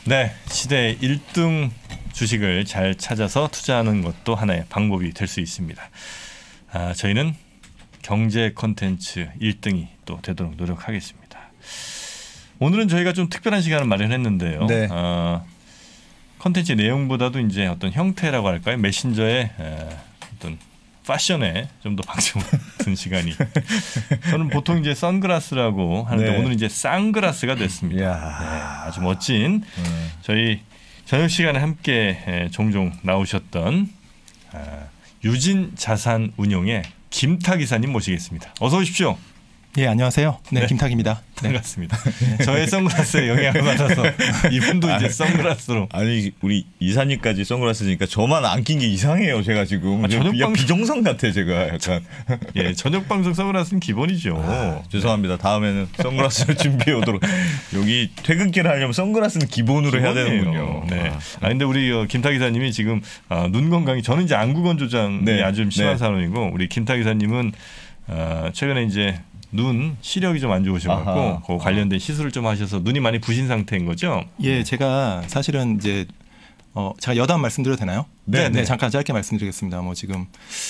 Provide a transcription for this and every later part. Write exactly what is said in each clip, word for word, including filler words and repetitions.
네, 시대의 일 등 주식을 잘 찾아서 투자하는 것도 하나의 방법이 될 수 있습니다. 아, 저희는 경제 콘텐츠 일 등이 또 되도록 노력하겠습니다. 오늘은 저희가 좀 특별한 시간을 마련했는데요. 네. 어, 콘텐츠 내용보다도 이제 어떤 형태라고 할까요? 메신저의 에, 어떤 패션에 좀 더 방점 든 시간이. 저는 보통 이제 선글라스라고 하는데 네. 오늘은 이제 쌍글라스가 됐습니다. 네, 아주 멋진 음. 저희 저녁 시간에 함께 에, 종종 나오셨던 아, 유진 자산운용의 김탁 이사님 모시겠습니다. 어서 오십시오. 예, 안녕하세요. 네, 네. 김탁입니다. 네. 반갑습니다. 저의 선글라스에 영향을 받아서 이분도 이제 선글라스로. 아니 우리 이사님까지 선글라스니까 저만 안 낀 게 이상해요. 제가 지금 아, 저녁 야, 방- 비정상 같아 제가 약간. 예, 저녁 방송 선글라스는 기본이죠. 아, 죄송합니다. 다음에는 선글라스를 준비해 오도록. 여기 퇴근길을 하려면 선글라스는 기본으로 해야 기본이에요. 되는군요. 네. 아, 아 근데 우리 어, 김탁 이사님이 지금 어, 눈 건강이 저는 이제 안구건 조장이 네. 아주 좀 심한 네. 상황이고 우리 김탁 이사님은 어, 최근에 이제 눈 시력이 좀 안 좋으셔갖고 아하. 그 관련된 시술을 좀 하셔서 눈이 많이 부신 상태인 거죠. 예, 제가 사실은 이제 어, 제가 여담 말씀드려도 되나요? 네, 네, 네. 잠깐 짧게 말씀드리겠습니다. 뭐 지금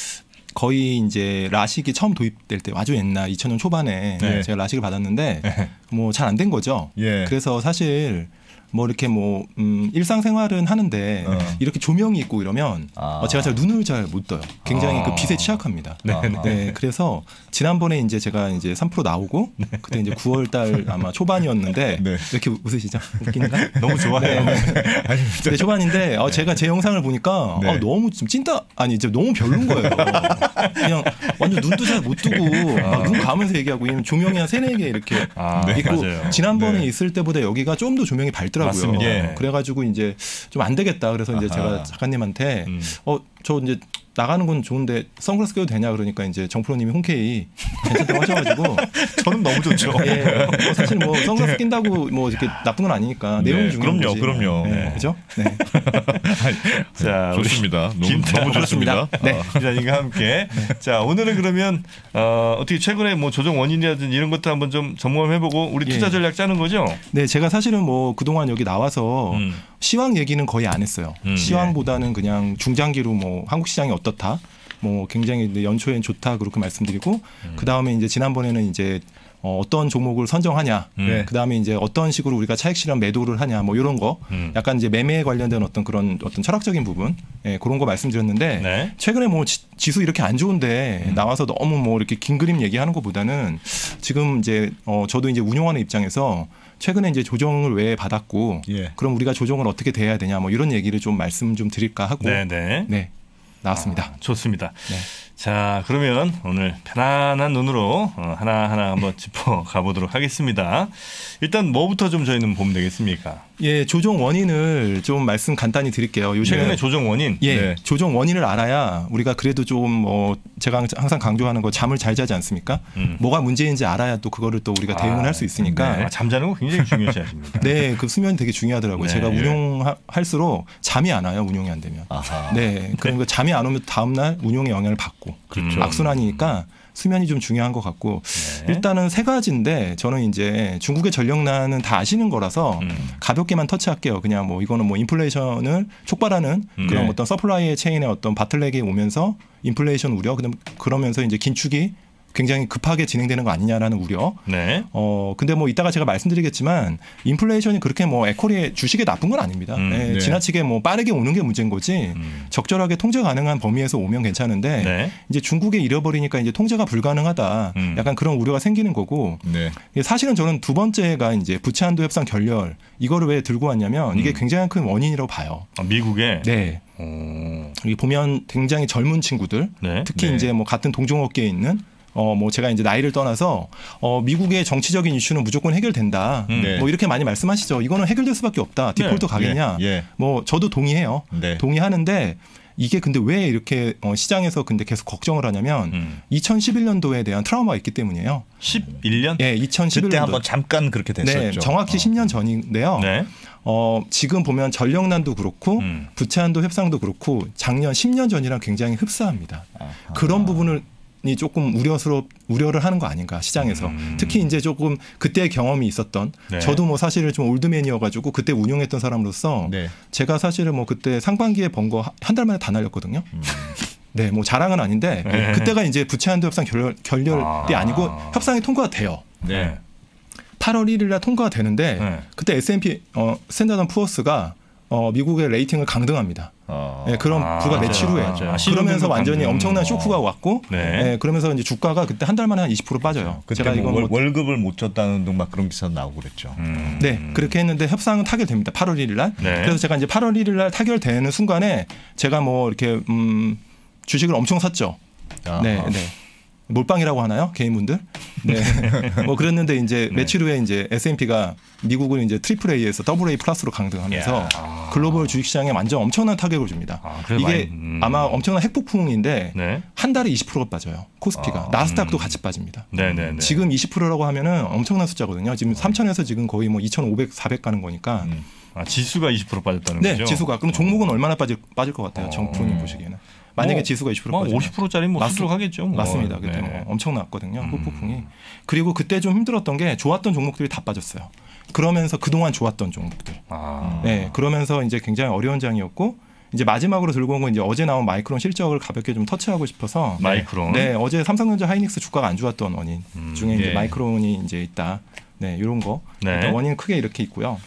거의 이제 라식이 처음 도입될 때 아주 옛날 이천 년 초반에 네. 제가 라식을 받았는데 뭐 잘 안 된 거죠. 예. 그래서 사실 뭐 이렇게 뭐 음, 일상생활은 하는데 어. 이렇게 조명이 있고 이러면 아. 어, 제가 잘 눈을 잘 못 떠요. 굉장히 아. 그 빛에 취약합니다. 네, 네, 그래서 지난번에 이제 제가 이제 삼 프로 나오고 그때 이제 구월 달 아마 초반이었는데 네. 이렇게 웃으시죠? 웃긴가? 너무 좋아요. 네, 초반인데 어, 제가 제 영상을 보니까 네. 어, 너무 좀 찐따 아니 이제 너무 별론 거예요. 그냥 완전 눈도 잘 못 뜨고 막 눈 감으면서 얘기하고 이면 조명이 한 세네 개 이렇게 아, 있고 맞아요. 지난번에 네. 있을 때보다 여기가 좀 더 조명이 밝더라고요. 맞습니다. 예. 그래가지고 이제 좀 안 되겠다. 그래서 이제 아하. 제가 작가님한테 음. 어 저 이제 나가는 건 좋은데 선글라스 껴도 되냐 그러니까 이제 정프로님이 흔쾌히 괜찮다고 하셔가지고 저는 너무 좋죠. 예, 뭐 사실 뭐 선글라스 낀다고 뭐 이렇게 나쁜 건 아니니까 네, 내용이 중요한 그럼요, 거지. 그럼요. 네, 네. 그죠? 네. 자, 우리 좋습니다. 너무, 김탁 너무 좋습니다. 네. 아. 기자님과 함께. 자, 오늘은 그러면 어, 어떻게 최근에 뭐 조정 원인이라든지 이런 것도 한번 좀 점검해보고 우리 예. 투자 전략 짜는 거죠? 네, 제가 사실은 뭐 그동안 여기 나와서 음. 시황 얘기는 거의 안 했어요. 음, 시황보다는 그냥 중장기로 뭐 한국 시장이 어떻다, 뭐 굉장히 연초엔 좋다 그렇게 말씀드리고 음. 그 다음에 이제 지난번에는 이제 어, 어떤 종목을 선정하냐, 네. 그 다음에 이제 어떤 식으로 우리가 차익 실현 매도를 하냐, 뭐 이런 거, 음. 약간 이제 매매에 관련된 어떤 그런 어떤 철학적인 부분, 예, 그런 거 말씀드렸는데 네. 최근에 뭐 지, 지수 이렇게 안 좋은데 음. 나와서 너무 뭐 이렇게 긴 그림 얘기하는 것보다는 지금 이제 어, 저도 이제 운용하는 입장에서 최근에 이제 조정을 왜 받았고, 예. 그럼 우리가 조정을 어떻게 돼야 되냐, 뭐 이런 얘기를 좀 말씀 좀 드릴까 하고, 네, 네. 네, 나왔습니다. 아, 좋습니다. 네. 자, 그러면 오늘 편안한 눈으로 어, 하나하나 한번 짚어 가보도록 하겠습니다. 일단 뭐부터 좀 저희는 보면 되겠습니까? 예, 조정 원인을 좀 말씀 간단히 드릴게요. 요즘에 최근에 조정 원인. 예, 네. 조정 원인을 알아야 우리가 그래도 좀 뭐 제가 항상 강조하는 거 잠을 잘 자지 않습니까? 음. 뭐가 문제인지 알아야 또 그거를 또 우리가 대응을 할 수 있으니까. 아, 잠자는 거 굉장히 중요시 하십니다. 네, 그 수면이 되게 중요하더라고요. 네. 제가 운용할수록 잠이 안 와요. 운용이 안 되면. 아하. 네, 그러니까 잠이 안 오면 다음 날 운용에 영향을 받고. 그렇죠. 악순환이니까 수면이 좀 중요한 것 같고 네. 일단은 세 가지인데 저는 이제 중국의 전력난은 다 아시는 거라서 음. 가볍게만 터치할게요. 그냥 뭐 이거는 뭐 인플레이션을 촉발하는 음. 그런 네. 어떤 서플라이의 체인의 어떤 바틀렉이 오면서 인플레이션 우려, 그다음 그러면서 이제 긴축이 굉장히 급하게 진행되는 거 아니냐라는 우려. 네. 어 근데 뭐 이따가 제가 말씀드리겠지만 인플레이션이 그렇게 뭐 에코리의 주식에 나쁜 건 아닙니다. 음, 네, 네. 지나치게 뭐 빠르게 오는 게 문제인 거지 음. 적절하게 통제 가능한 범위에서 오면 괜찮은데 네. 이제 중국에 잃어버리니까 이제 통제가 불가능하다. 음. 약간 그런 우려가 생기는 거고. 네. 사실은 저는 두 번째가 이제 부채 한도 협상 결렬 이거를 왜 들고 왔냐면 이게 음. 굉장히 큰 원인이라고 봐요. 아, 미국에. 네. 오. 여기 보면 굉장히 젊은 친구들, 네. 특히 네. 이제 뭐 같은 동종업계에 있는 어 뭐 제가 이제 나이를 떠나서 어 미국의 정치적인 이슈는 무조건 해결된다. 음. 네. 뭐 이렇게 많이 말씀하시죠. 이거는 해결될 수밖에 없다. 디폴트 네. 가겠냐? 예. 예. 뭐 저도 동의해요. 네. 동의하는데 이게 근데 왜 이렇게 어 시장에서 근데 계속 걱정을 하냐면 음. 이천십일 년도에 대한 트라우마가 있기 때문이에요. 십일 년? 예, 이천십일 그때 년도. 한번 잠깐 그렇게 됐었죠. 네, 정확히 어. 십 년 전인데요. 네. 어, 지금 보면 전력난도 그렇고 음. 부채한도 협상도 그렇고 작년 십 년 전이랑 굉장히 흡사합니다. 아하. 그런 부분을 조금 우려스럽 우려를 하는 거 아닌가 시장에서. 음. 특히 이제 조금 그때 경험이 있었던 네. 저도 뭐 사실은 좀 올드맨이어가지고 그때 운용했던 사람으로서 네. 제가 사실은 뭐 그때 상반기에 번 거 한 달 만에 다 날렸거든요. 음. 네, 뭐 자랑은 아닌데 네. 그때가 이제 부채 한도 협상 결렬, 결렬이 아. 아니고 협상이 통과가 돼요. 네. 팔월 일일 날 통과가 되는데 네. 그때 에스 앤 피 어, 스탠다드 앤 푸어스가 어, 미국의 레이팅을 강등합니다. 어. 네, 그럼 아, 불과 맞아요. 며칠 후에 맞아요. 그러면서 신흥 완전히 강등. 엄청난 쇼크가 왔고 네. 네, 그러면서 이제 주가가 그때 한 달 만에 한 이십 퍼센트 빠져요. 그때 제가 뭐 이건 월, 뭐 월급을 못 줬다는 등 막 그런 기사도 나오고 그랬죠. 음. 네, 그렇게 했는데 협상은 타결됩니다. 팔월 일일 날. 네. 그래서 제가 이제 팔월 일일 날 타결되는 순간에 제가 뭐 이렇게 음, 주식을 엄청 샀죠. 아하. 네, 네. 몰빵이라고 하나요? 개인분들? 네. 뭐 그랬는데 이제 네. 며칠 후에 이제 에스 앤 피가 미국을 이제 트리플 A에서 더블 A 플러스로 강등하면서 야. 아. 글로벌 주식시장에 완전 엄청난 타격을 줍니다. 아, 그래도 이게 많이, 음. 아마 엄청난 핵폭풍인데 네. 한 달에 이십 퍼센트가 빠져요. 코스피가. 아. 나스닥도 같이 빠집니다. 네, 네, 네. 지금 이십 퍼센트라고 하면은 엄청난 숫자거든요. 지금 삼천에서 지금 거의 뭐 이천오백, 사백 가는 거니까. 음. 아, 지수가 이십 퍼센트 빠졌다는 네, 거죠? 지수가. 그럼 종목은 얼마나 빠질 빠질 것 같아요? 어. 정프로님 보시기에는. 만약에 뭐, 지수가 이십 퍼센트 뭐 빠지면. 오십 퍼센트짜리 뭐 수두룩 하겠죠. 뭐. 맞습니다. 그때 네. 뭐 엄청났거든요. 음. 후폭풍이. 그리고 그때 좀 힘들었던 게 좋았던 종목들이 다 빠졌어요. 그러면서 그동안 좋았던 종목들. 아. 네, 그러면서 이제 굉장히 어려운 장이었고 이제 마지막으로 들고 온 건 이제 어제 나온 마이크론 실적을 가볍게 좀 터치하고 싶어서 마이크론. 네, 어제 삼성전자 하이닉스 주가가 안 좋았던 원인 음, 중에 이제 예. 마이크론이 이제 있다. 네, 이런 거. 네. 일단 원인은 크게 이렇게 있고요.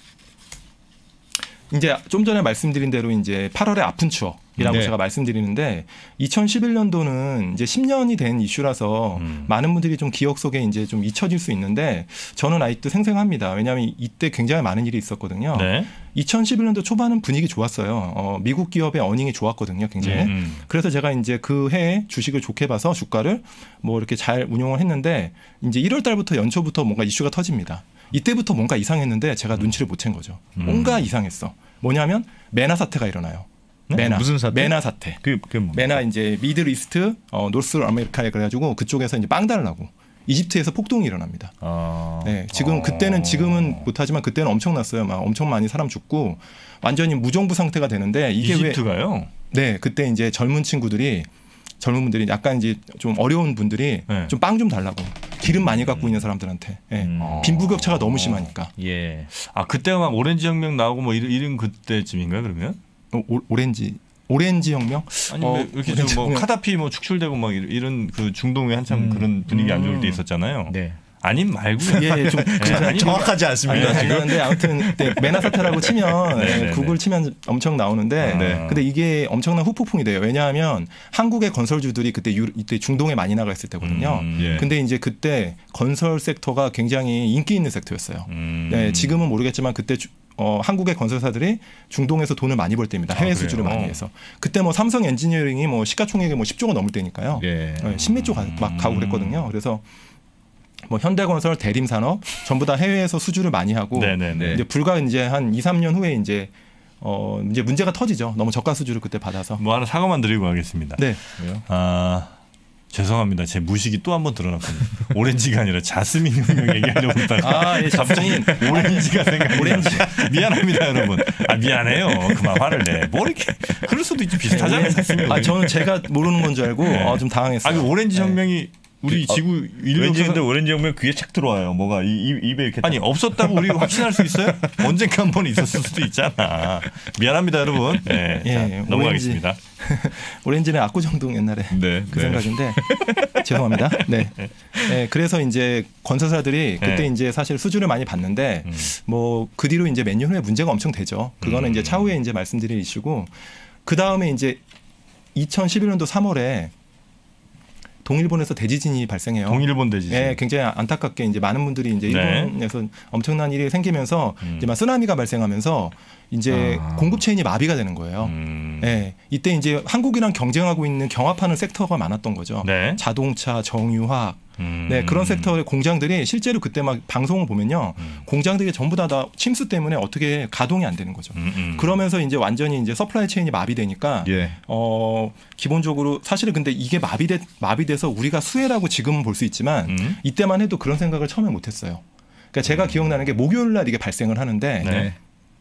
이제 좀 전에 말씀드린 대로 이제 팔월의 아픈 추억이라고 네. 제가 말씀드리는데 이천십일 년도는 이제 십 년이 된 이슈라서 음. 많은 분들이 좀 기억 속에 이제 좀 잊혀질 수 있는데 저는 아직도 생생합니다. 왜냐하면 이때 굉장히 많은 일이 있었거든요. 네. 이천십일 년도 초반은 분위기 좋았어요. 어, 미국 기업의 어닝이 좋았거든요, 굉장히. 음. 그래서 제가 이제 그 해에 주식을 좋게 봐서 주가를 뭐 이렇게 잘 운용을 했는데 이제 일월 달부터 연초부터 뭔가 이슈가 터집니다. 이때부터 뭔가 이상했는데 제가 눈치를 못 챈 거죠. 음. 뭔가 이상했어. 뭐냐면 메나 사태가 일어나요. 네? 메나. 무슨 사태? 메나 사태. 그, 그게 뭡니까? 메나 이제 미들 이스트, 어, 노스 아메리카에 그래가지고 그쪽에서 이제 빵 달라고 이집트에서 폭동이 일어납니다. 아. 네, 지금 어. 그때는 지금은 못하지만 그때는 엄청났어요. 막 엄청 많이 사람 죽고 완전히 무정부 상태가 되는데 이게 이집트가요? 왜? 네, 그때 이제 젊은 친구들이 젊은 분들이 약간 이제 좀 어려운 분들이 네. 좀 빵 좀 달라고 기름 많이 갖고 있는 사람들한테 네. 음. 빈부격차가 너무 심하니까 예. 아 그때가 막 오렌지 혁명 나오고 뭐 이런, 이런 그때쯤인가요 그러면? 어, 오, 오렌지 오렌지 혁명 아니 어, 왜 이렇게 오렌지 좀 뭐 혁명. 카다피 뭐 축출되고 막 이런, 이런 그 중동에 한참 음. 그런 분위기 안 좋을 때 음. 있었잖아요. 네. 아님 말고요. 예, 예, 좀 네, 아니, 정확하지 않습니다. 아니, 지금. 아니는데 아무튼 네, 메나 사태라고 치면 네, 네, 네, 구글 네. 치면 엄청 나오는데 네. 근데 이게 엄청난 후폭풍이 돼요. 왜냐하면 한국의 건설주들이 그때 유, 이때 중동에 많이 나가 있을 때거든요. 음, 예. 근데 이제 그때 건설 섹터가 굉장히 인기 있는 섹터였어요. 음. 네, 지금은 모르겠지만 그때 주, 어, 한국의 건설사들이 중동에서 돈을 많이 벌 때입니다. 해외 아, 수주를 그래요? 많이 해서. 그때 뭐 삼성 엔지니어링이 뭐 시가총액이 뭐 십조가 넘을 때니까요. 예. 네, 십몇 조 가, 막 가고 그랬거든요. 그래서 뭐 현대건설, 대림산업 전부 다 해외에서 수주를 많이 하고 네네네. 이제 불과 이제 한 이, 삼 년 후에 이제 어 이제 문제가 터지죠. 너무 저가 수주를 그때 받아서. 뭐 하나 사과만 드리고 가겠습니다. 네. 왜요? 아 죄송합니다. 제 무식이 또 한 번 드러났군요. 오렌지가 아니라 자스민 혁명 얘기하려고 했다가 아, 예, 자스민. 오렌지가 생각나. 오렌지. 미안합니다, 여러분. 아 미안해요. 그만 화를 내. 뭐 이렇게 그럴 수도 있지 비슷하잖아요. 자스민. 아, 저는 제가 모르는 건 줄 알고 네. 어, 좀 당황했어요. 아, 그 오렌지 네. 혁명이 우리 어, 지구 인류 왠지 근데 역사상 오렌지 혁명 귀에 착 들어와요. 뭐가 이, 이, 입에 이렇게 아니 없었다고 우리 확신할 수 있어요? 언젠가 한 번 있었을 수도 있잖아. 미안합니다, 여러분. 네, 예, 자, 오렌지. 넘어가겠습니다. 오렌지는 압구정동 옛날에 네. 그 네. 생각인데 죄송합니다. 네. 네, 그래서 이제 건설사들이 그때 네. 이제 사실 수주를 많이 받는데 음. 뭐 그 뒤로 이제 몇 년 후에 문제가 엄청 되죠. 그거는 음. 이제 차후에 이제 말씀드릴 이슈고 그 다음에 이제 이천십일 년도 삼월에 동일본에서 대지진이 발생해요. 동일본 대지진. 예, 굉장히 안타깝게 이제 많은 분들이 이제 네. 일본에서 엄청난 일이 생기면서 음. 이제 막 쓰나미가 발생하면서 이제 아. 공급 체인이 마비가 되는 거예요. 음. 예, 이때 이제 한국이랑 경쟁하고 있는 경합하는 섹터가 많았던 거죠. 네. 자동차, 정유화학, 음. 네 그런 섹터의 공장들이 실제로 그때 막 방송을 보면요, 음. 공장들이 전부 다, 다 침수 때문에 어떻게 가동이 안 되는 거죠. 음, 음. 그러면서 이제 완전히 이제 서플라이 체인이 마비되니까 예. 어 기본적으로 사실은 근데 이게 마비돼 마비돼서 우리가 수혜라고 지금은 볼 수 있지만 음. 이때만 해도 그런 생각을 처음에 못했어요. 그러니까 제가 기억나는 게 목요일 날 이게 발생을 하는데 네.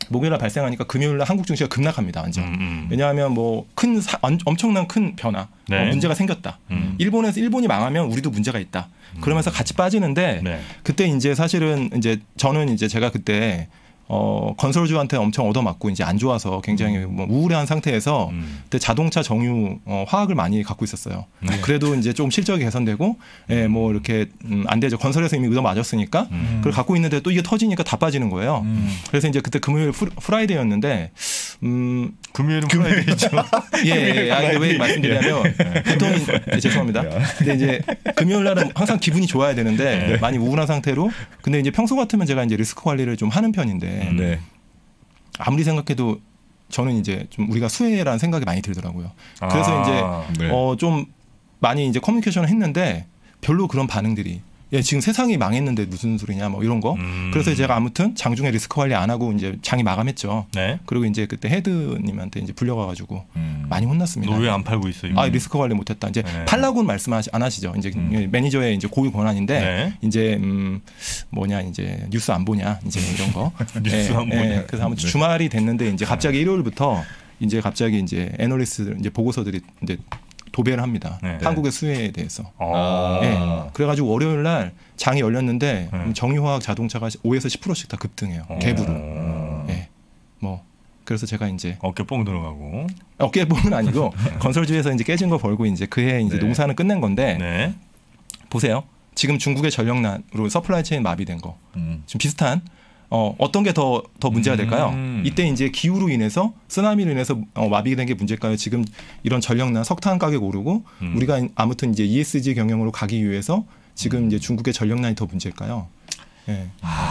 목요일 날 발생하니까 금요일 날 한국 증시가 급락합니다. 완전. 음, 음. 왜냐하면 뭐 큰 엄청난 큰 변화, 네. 어, 문제가 생겼다. 음. 일본에서 일본이 망하면 우리도 문제가 있다. 그러면서 같이 빠지는데 네. 그때 이제 사실은 이제 저는 이제 제가 그때 어, 건설주한테 엄청 얻어맞고 이제 안 좋아서 굉장히 뭐 우울한 상태에서 음. 그때 자동차 정유 어, 화학을 많이 갖고 있었어요. 네. 그래도 이제 좀 실적이 개선되고 예, 뭐 이렇게 음, 안 되죠. 건설에서 이미 얻어 맞았으니까 음. 그걸 갖고 있는데 또 이게 터지니까 다 빠지는 거예요. 음. 그래서 이제 그때 금요일 프, 프라이데이였는데 음, 금요일은 프라이데이죠. 예, 예, 예. 아, 이게 왜 말씀드리냐면 보통 예, 죄송합니다. 근데 이제 금요일 날은 항상 기분이 좋아야 되는데 네. 많이 우울한 상태로 근데 이제 평소 같으면 제가 이제 리스크 관리를 좀 하는 편인데 네. 아무리 생각해도 저는 이제 좀 우리가 수혜라는 생각이 많이 들더라고요. 그래서 아, 이제 네. 어, 좀 많이 이제 커뮤니케이션을 했는데 별로 그런 반응들이 예, 지금 세상이 망했는데 무슨 소리냐 뭐 이런 거. 음. 그래서 제가 아무튼 장중에 리스크 관리 안 하고 이제 장이 마감했죠. 네. 그리고 이제 그때 헤드님한테 이제 불려가가지고 음. 많이 혼났습니다. 너 왜 안 팔고 있어? 아 리스크 관리 못했다. 이제 네. 팔라고는 말씀 안 하시죠. 이제 음. 매니저의 이제 고유 권한인데 네. 이제 음 뭐냐 이제 뉴스 안 보냐 이제 이런 거. 뉴스 안 보냐. 그래서 아무튼 네. 주말이 됐는데 이제 갑자기 일요일부터 이제 갑자기 이제 애널리스트 이제 보고서들이 이제 도배를 합니다. 네. 한국의 수혜에 대해서. 아. 예. 그래가지고 월요일 날 장이 열렸는데 네. 정유화학 자동차가 오에서 십 퍼센트씩 다 급등해요. 어. 갭으로. 예. 뭐 그래서 제가 이제 어깨 뽕 들어가고. 어깨 보는 아니고 건설주에서 이제 깨진 거 벌고 이제 그해 이제 네. 농사는 끝낸 건데 네. 보세요. 지금 중국의 전력난으로 서플라이 체인 마비된 거 음. 지금 비슷한 어, 어떤 게 더 더 문제가 될까요? 음. 이때 이제 기후로 인해서 쓰나미로 인해서 어, 마비된 게 문제일까요? 지금 이런 전력난 석탄 가격 오르고 음. 우리가 아무튼 이제 이에스지 경영으로 가기 위해서 지금 이제 중국의 전력난이 더 문제일까요? 예.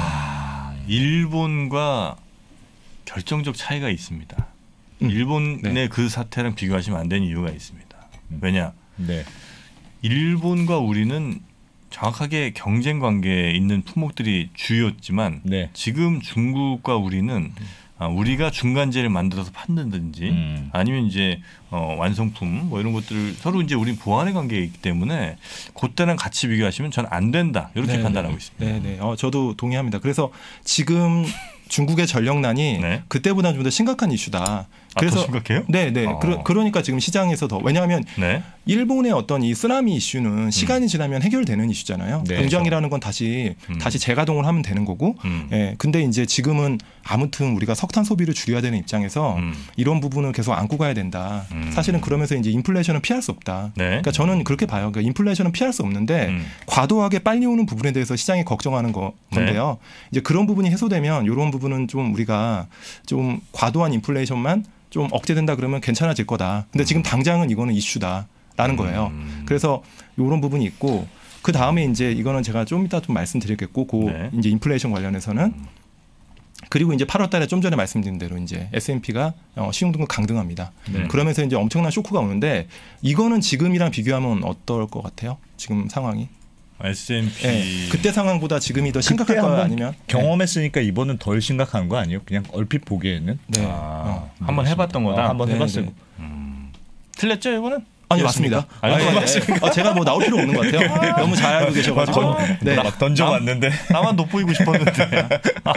일본과 결정적 차이가 있습니다. 음. 일본의 네. 그 사태랑 비교하시면 안 되는 이유가 있습니다. 왜냐? 네. 일본과 우리는 정확하게 경쟁 관계에 있는 품목들이 주였지만 네. 지금 중국과 우리는 아, 우리가 중간재를 만들어서 판다든지 음. 아니면 이제 어, 완성품 뭐 이런 것들을 서로 이제 우리 보완의 관계에 있기 때문에 그때랑 같이 비교하시면 저는 안 된다 이렇게 네, 판단하고 네. 있습니다. 네, 네. 어, 저도 동의합니다. 그래서 지금 중국의 전력난이 네. 그때보다 좀 더 심각한 이슈다. 아, 더 심각해요? 네, 네. 어. 그러, 그러니까 지금 시장에서 더 왜냐하면 네. 일본의 어떤 이 쓰나미 이슈는 시간이 지나면 해결되는 이슈잖아요. 네. 공장이라는 건 다시 음. 다시 재가동을 하면 되는 거고. 음. 예. 근데 이제 지금은 아무튼 우리가 석탄 소비를 줄여야 되는 입장에서 음. 이런 부분을 계속 안고 가야 된다. 음. 사실은 그러면서 이제 인플레이션은 피할 수 없다. 네. 그러니까 저는 그렇게 봐요. 그러니까 인플레이션은 피할 수 없는데 음. 과도하게 빨리 오는 부분에 대해서 시장이 걱정하는 거, 건데요. 이제 그런 부분이 해소되면 이런 부분은 좀 우리가 좀 과도한 인플레이션만 좀 억제된다 그러면 괜찮아질 거다. 근데 지금 당장은 이거는 이슈다라는 거예요. 음. 그래서 이런 부분이 있고 그 다음에 이제 이거는 제가 좀 이따 좀 말씀드리겠고, 그 네. 이제 인플레이션 관련해서는 그리고 이제 팔월달에 좀 전에 말씀드린 대로 이제 에스 앤 피가 어, 신용등급 강등합니다. 네. 그러면서 이제 엄청난 쇼크가 오는데 이거는 지금이랑 비교하면 어떨 것 같아요? 지금 상황이? 에스 앤 피 네. 그때 상황보다 지금이 더 심각할 그때 거예요, 한번 아니면? 경험했으니까 이번은 덜 심각한 거 아니에요? 그냥 얼핏 보기에는. 네. 네. 아, 어. 한번 해봤던 거다. 어, 한번 네, 해봤어요. 네. 음. 틀렸죠 이거는? 아니 맞습니다. 아니, 아, 예, 맞습니까? 예. 어, 제가 뭐 나올 필요 없는 것 같아요. 너무 잘 알고 계셔가지고. 던- 네. 막 던져봤는데. 나만 돋보이고 싶었는데.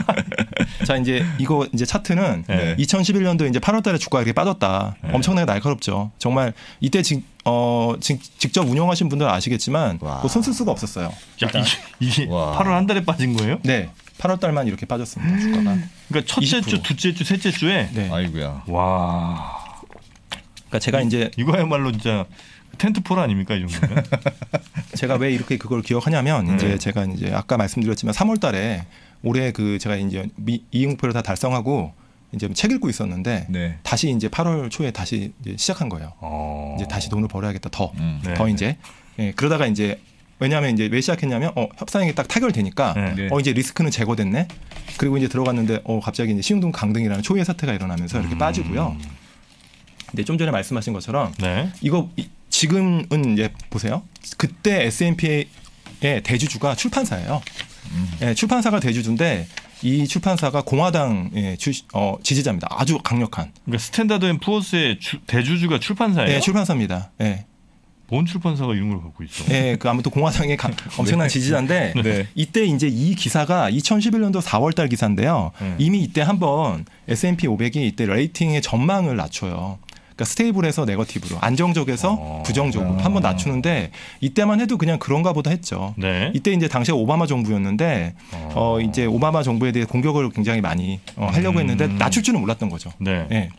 자 이제 이거 이제 차트는 네. 이천십일 년도 이제 팔월달에 주가가 이렇게 빠졌다. 네. 엄청나게 날카롭죠. 정말 이때 직, 어, 직, 직접 운영하신 분들은 아시겠지만 와. 그 손쓸 수가 없었어요. 야, 이게, 이게 와. 팔월 한 달에 빠진 거예요? 네, 팔월달만 이렇게 빠졌습니다. 주가가. 그러니까 첫째 이십 주, 퍼센트. 둘째 주, 셋째 주에 네. 아이고야. 와 그러니까 제가 이제 이거야말로 진짜 텐트폴 아닙니까 이 정도면? 제가 왜 이렇게 그걸 기억하냐면 네. 이제 제가 이제 아까 말씀드렸지만 삼월달에 올해 그 제가 이제 미, 이익 목표를 다 달성하고 이제 책 읽고 있었는데 네. 다시 이제 팔월 초에 다시 이제 시작한 거예요. 어. 이제 다시 돈을 벌어야겠다 더, 음. 네. 더 이제 예, 그러다가 이제 왜냐하면 이제 왜 시작했냐면 어, 협상이 딱 타결되니까 네. 네. 어 이제 리스크는 제거됐네. 그리고 이제 들어갔는데 어 갑자기 이제 신용등 강등이라는 초유의 사태가 일어나면서 이렇게 음. 빠지고요. 근데 좀 전에 말씀하신 것처럼 네. 이거 이- 지금은 이제 보세요. 그때 에스 앤 피의 대주주가 출판사예요. 음. 예, 출판사가 대주주인데 이 출판사가 공화당 예, 주, 어, 지지자입니다. 아주 강력한 그러니까 스탠다드 앤 푸어스의 주- 대주주가 출판사예요. 네, 출판사입니다. 예. 뭔 출판사가 이런 걸 갖고 있어? 네, 그 아무튼 공화당의 가, 엄청난 지지자인데 네. 이때 이제 이 기사가 이천십일 년도 사월달 기사인데요. 음. 이미 이때 한번 에스 앤 피 오백이 이때 레이팅의 전망을 낮춰요. 그러니까 스테이블에서 네거티브로, 안정적에서 어. 부정적으로 아. 한번 낮추는데 이때만 해도 그냥 그런가 보다 했죠. 네. 이때 이제 당시에 오바마 정부였는데 어. 어 이제 오바마 정부에 대해 공격을 굉장히 많이 어, 하려고 음. 했는데 낮출 줄은 몰랐던 거죠. 네. 네.